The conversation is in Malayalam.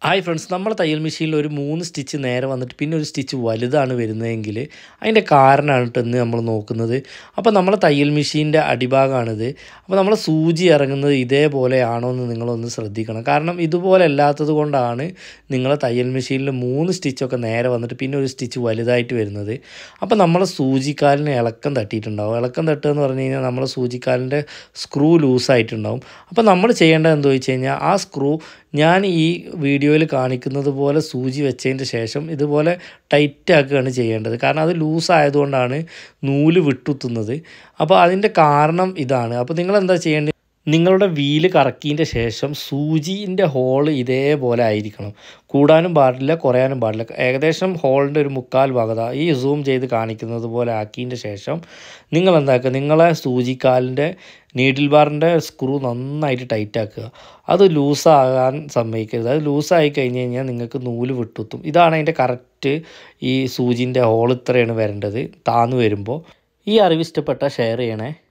ഹായ് ഫ്രണ്ട്സ്, നമ്മൾ തയ്യൽ മെഷീനിൽ ഒരു 3 സ്റ്റിച്ച് നേരെ വന്നിട്ട് പിന്നെ ഒരു സ്റ്റിച്ച് വലുതാണ് വരുന്നതെങ്കിൽ അതിൻ്റെ കാരണമാണ് കേട്ടോ ഇന്ന് നമ്മൾ നോക്കുന്നത്. അപ്പോൾ നമ്മളെ തയ്യൽ മെഷീൻ്റെ അടിഭാഗമാണിത്. അപ്പോൾ നമ്മൾ സൂചി ഇറങ്ങുന്നത് ഇതേപോലെയാണോ എന്ന് നിങ്ങളൊന്ന് ശ്രദ്ധിക്കണം. കാരണം ഇതുപോലെ അല്ലാത്തത് കൊണ്ടാണ് നിങ്ങളെ തയ്യൽ മെഷീനിൽ 3 സ്റ്റിച്ചൊക്കെ നേരെ വന്നിട്ട് പിന്നെ ഒരു സ്റ്റിച്ച് വലുതായിട്ട് വരുന്നത്. അപ്പോൾ നമ്മളെ സൂചിക്കാലിന് ഇളക്കം തട്ടിയിട്ടുണ്ടാവും. ഇളക്കം തട്ടുക എന്ന് പറഞ്ഞു കഴിഞ്ഞാൽ നമ്മളെ സൂചിക്കാലിൻ്റെ സ്ക്രൂ ലൂസായിട്ടുണ്ടാവും. അപ്പോൾ നമ്മൾ ചെയ്യേണ്ടത് എന്താ വെച്ച് കഴിഞ്ഞാൽ ആ സ്ക്രൂ ഞാൻ ഈ വീഡിയോയിൽ കാണിക്കുന്നത് പോലെ സൂചി വെച്ചതിൻ്റെ ശേഷം ഇതുപോലെ ടൈറ്റ് ആക്കുകയാണ് ചെയ്യേണ്ടത്. കാരണം അത് ലൂസായതുകൊണ്ടാണ് നൂല് വിട്ടുത്തുന്നത്. അപ്പോൾ അതിൻ്റെ കാരണം ഇതാണ്. അപ്പോൾ നിങ്ങളെന്താ ചെയ്യേണ്ടത്, നിങ്ങളുടെ വീല് കറക്കിയതിൻ്റെ ശേഷം സൂചീൻ്റെ ഹോള് ഇതേപോലെ ആയിരിക്കണം. കൂടാനും പാടില്ല, കുറയാനും പാടില്ല. ഏകദേശം ഹോളിൻ്റെ ഒരു 1/4 ഭാഗത ഈ സൂം ചെയ്ത് കാണിക്കുന്നത് പോലെ ആക്കിയതിൻ്റെ ശേഷം നിങ്ങൾ എന്താക്കുക, നിങ്ങളെ സൂചിക്കാലിൻ്റെ നീഡിൽ ബാറിൻ്റെ സ്ക്രൂ നന്നായിട്ട് ടൈറ്റ് ആക്കുക. അത് ലൂസാകാൻ സമ്മതിക്കരുത്. അത് ലൂസായി കഴിഞ്ഞ് കഴിഞ്ഞാൽ നിങ്ങൾക്ക് നൂല് വിട്ടുത്തും. ഇതാണ് അതിൻ്റെ കറക്റ്റ്. ഈ സൂചിൻ്റെ ഹോൾ ഇത്രയാണ് വരേണ്ടത് താന്ന് വരുമ്പോൾ. ഈ അറിവ് ഇഷ്ടപ്പെട്ടാൽ ഷെയർ ചെയ്യണേ.